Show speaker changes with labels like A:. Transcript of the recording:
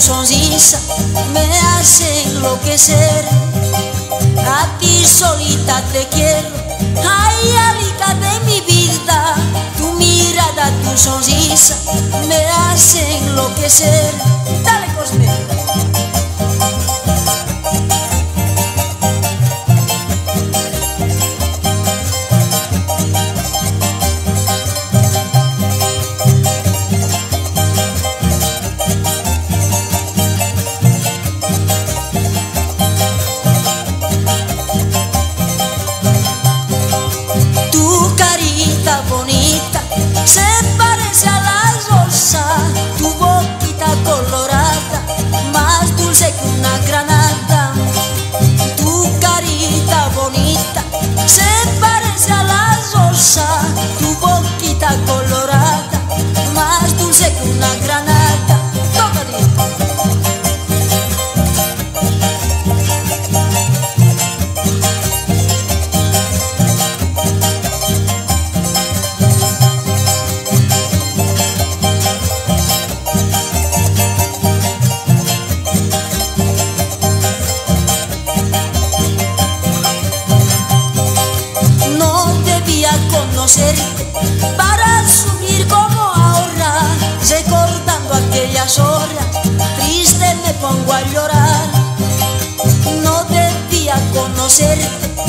A: sonrisa me hace enloquecer. A ti solita te quiero, ay, amiga de mi vida. Tu mirada, tu sonrisa me hace enloquecer. Dale, Cosme. Bonita, se parece a la rosa, tu boquita colorada, más dulce que una granada. Tu carita bonita, se parece a la rosa, tu boquita colorada, más dulce que una granada. Tocadito. Para subir como ahora, recordando aquellas horas, triste me pongo a llorar. No debía conocerte